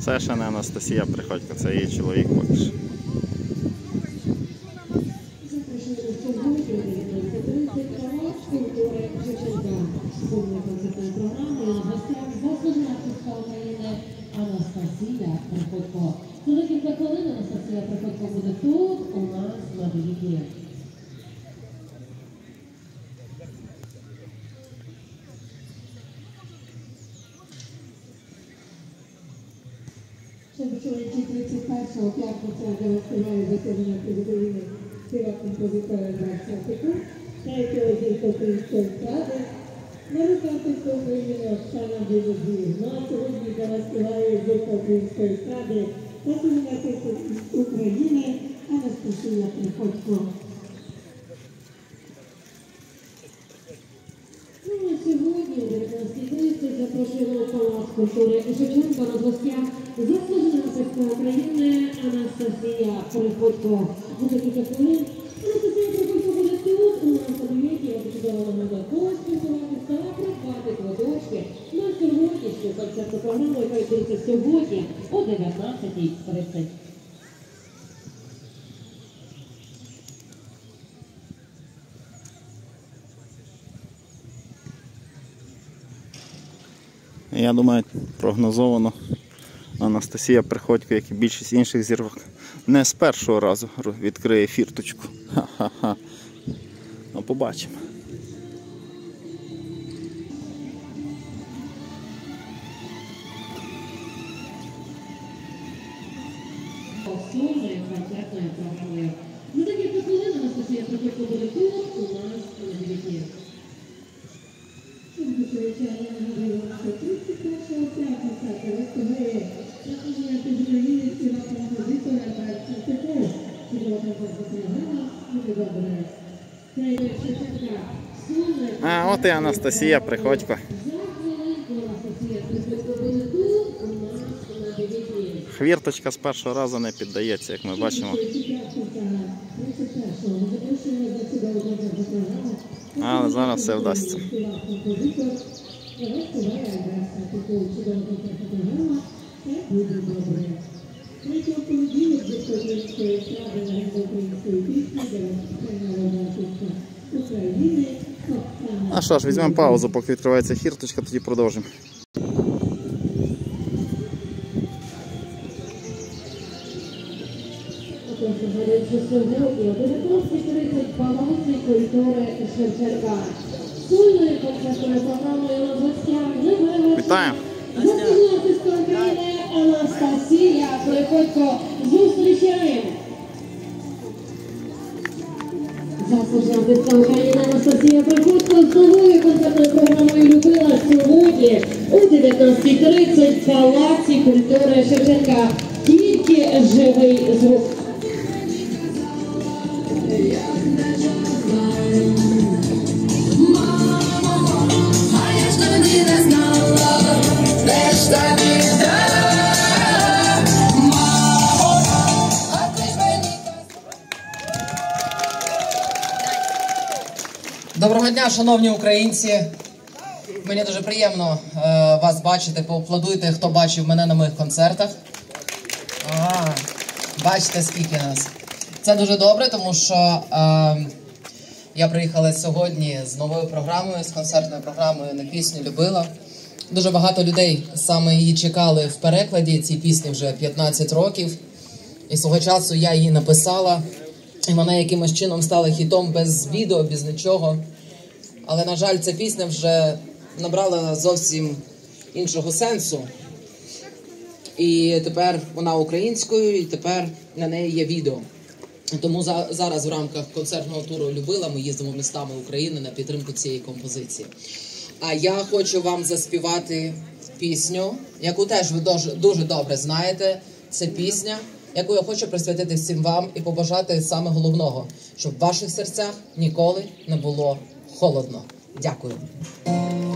Це ще не Анастасія Приходько, це її чоловік поки що. Анастасія Приходько. За декілька хвилин Анастасія Приходько буде тут у нас на Віліті. Шановні 31-го п'ятниця, де розпіває засідання України співак композитора Братця Пеку, третього зірка української естради, народна артистка України Оксана Білозір. Ну а сьогодні для нас співає зірка української естради, засідання артистка України Анастасія Приходько. Ну а сьогодні у 19:30 запрошуємо у Палац культури Шевченка на гостях заслужена артистка України Анастасія Приходько. За декілька хвилин Анастасія Приходько буде тут у нас на Віліті, я почудова нагода поспілкуватися та придбати квиточки на сьогоднішню концертну програму, яка йдеться сьогодні о 19:30. Я думаю, прогнозовано Анастасія Приходько, як і більшість інших зірок, не з першого разу відкриє фірточку. Ха-ха-ха. Ну, побачимо. Основною концертною програмою. За декілька хвилин Анастасія Приходько буде тут у нас на Віліті. А, от і Анастасія Приходько. Хвірточка з першого разу не піддається, як ми бачимо. Але зараз все вдасться. А що ж, візьмемо паузу, поки відкривається хірточка, тоді продовжимо. Сьогодні о 19:30 Палаці культури Шевченка. Сольною концертною програмою на гостях Вітаю! заслужена артистка України Анастасія Приходько. Зустрічаємо! Заслужена артистка України Анастасія Приходько з новою концертною програмою «Любила» сьогодні о 19:30 Палаці культури Шевченка. Тільки живий звук. Доброго дня, шановні українці. Мені дуже приємно вас бачити. Поаплодуйте, хто бачив мене на моїх концертах. Ага, бачите, скільки нас. Це дуже добре, тому що я приїхала сьогодні з новою програмою, з концертною програмою на пісню «Любила». Дуже багато людей саме її чекали в перекладі. Цій пісні вже 15 років. І свого часу я її написала. І вона якимось чином стала хітом без відео, без нічого. Але, на жаль, ця пісня вже набрала зовсім іншого сенсу. І тепер вона українською, і тепер на неї є відео. Тому зараз в рамках концертного туру «Любила» ми їздимо містами України на підтримку цієї композиції. А я хочу вам заспівати пісню, яку теж ви дуже добре знаєте. Це пісня, яку я хочу присвятити всім вам і побажати саме головного, щоб в ваших серцях ніколи не було холодно. Дякую.